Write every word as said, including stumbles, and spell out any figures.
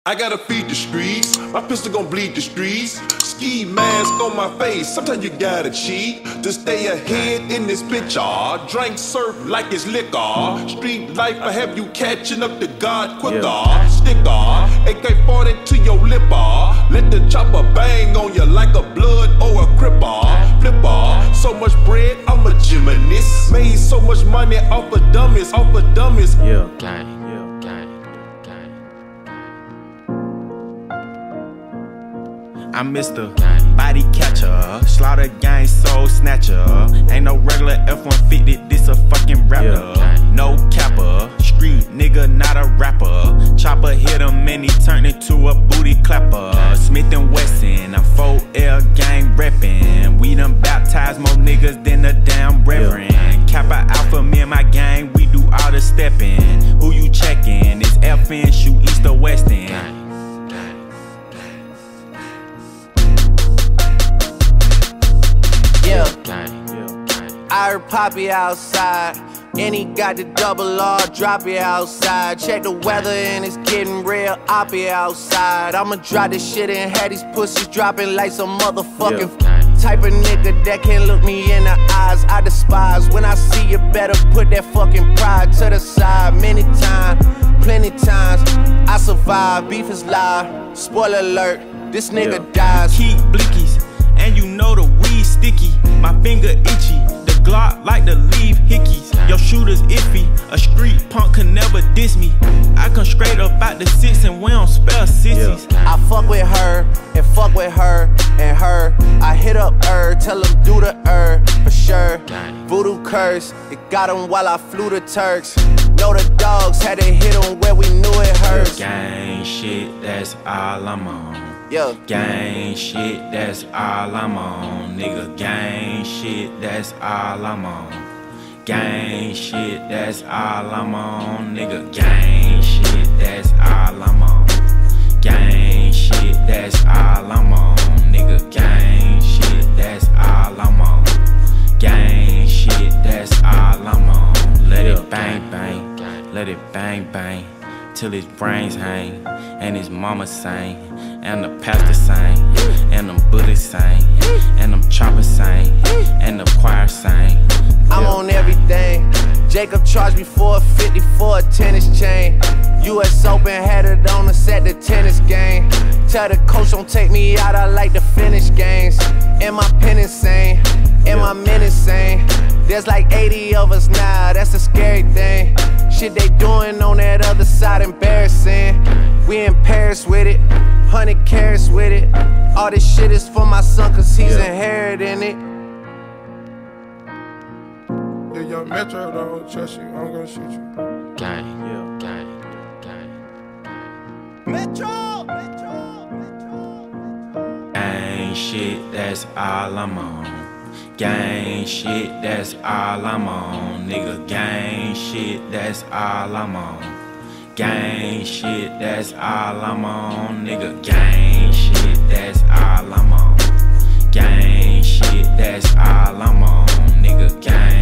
I gotta feed the streets, my pistol gon' bleed the streets. Ski mask on my face, sometimes you gotta cheat to stay ahead in this bitch-ard. Drink surf like it's liquor. Street life I have you catching up to God quicker. Yeah. Sticker, A K forty to your lipper. Let the chopper bang on you like a blood or a cripper. Flipper, so much bread, I'm a gymnast. Made so much money off of dummies, off of dummies. Yeah, gang. I'm Mister Body Catcher, Slaughter Gang Soul Snatcher. Ain't no regular F one fifty, this a fucking Raptor. Yeah. No Kappa, street nigga, not a rapper. Chopper hit him and he turned into a booty clapper. Smith and Wesson, I'm four L gang reppin. We done baptized more niggas than a damn reverend. Yeah. Kappa Alpha, me and my gang, we do all the steppin. Who you checkin? It's F N, shoot east or west end. I heard Poppy outside, and he got the double R, drop it outside. Check the weather and it's getting real oppy outside. I'ma drop this shit and have these pussies dropping like some motherfucking yeah. type of nigga that can't look me in the eyes. I despise when I see you, better put that fucking pride to the side. Many times, plenty times, I survive. Beef is live, spoiler alert, this nigga yeah. dies. Keep blickies, and you know the weed sticky. My finger itchy. Glock like to leave hickeys. Your shooter's iffy. A street punk can never diss me. I come straight up out the six and we don't spell sissies. I fuck with her and fuck with her and her. I hit up her, tell them do the er for sure. Voodoo curse, it got him while I flew the Turks. Know the dogs had to hit him where we knew it hurts. Gang shit, that's all I'm on. Yeah. Gang shit, that's all I'm on. Nigga, gang shit, that's all I'm on. Gang shit, that's all I'm on. Nigga, gang shit, that's all I'm on. Gang shit, that's all I'm on. Nigga, gang shit, that's all I'm on. Gang shit, that's all I'm on. Let it bang bang, let it bang bang, till his brains hang, and his mama sang, and the pastor sang, and them Buddhists sang, and them choppers sang, and the choir sang. I'm on everything. Jacob charged me four fifty for a tennis chain. U S Open had it on us at the tennis game. Tell the coach don't take me out, I like to finish games. And my pen insane, and my men insane. There's like eighty of us now, that's a scary thing. Shit they doing on that other side embarrassing. We in Paris with it, hundred carats with it. All this shit is for my son cause he's yeah. inheriting it. Yeah, young Metro don't trust you, I'm gonna shoot you. Gang, yeah, gang, gang. Metro, Metro, Metro. Gang shit, that's all I'm on. Gang shit, that's all I'm on. Nigga, gang shit, that's all I'm on. Gang shit, that's all I'm on. Nigga, gang shit, that's all I'm on. Gang shit, that's all I'm on. Nigga, gang